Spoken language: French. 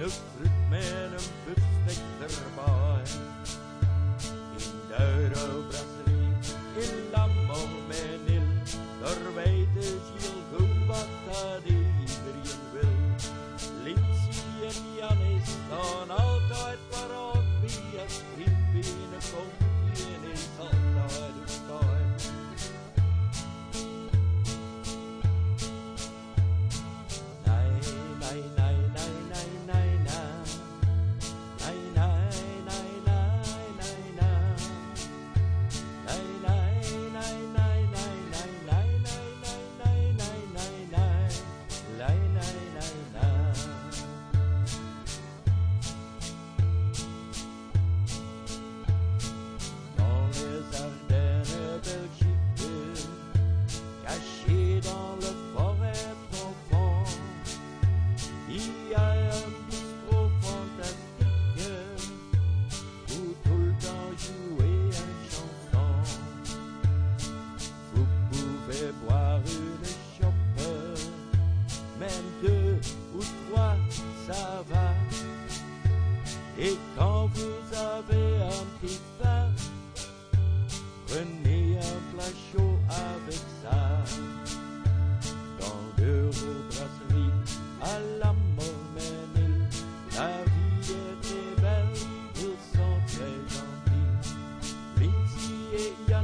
de fruit met een biefstuk erbij. In de Eurobrasserie, in Lammermenil, daar weet heel goed wat dat iedereen wil. Lindsay en Janis staan altijd paraat, wie het vriend binnenkomt, die is altijd op tijd. Il y a un bistrot fantastique où tout le temps jouer un chanson. Vous pouvez boire une chope, même deux ou trois, ça va. Et quand vous avez un petit pain, prenez un plat chaud avec ça. Dans l'Eurobrasserie à Lammermenil, la vie était belle, ils sont très gentils. Lindsay et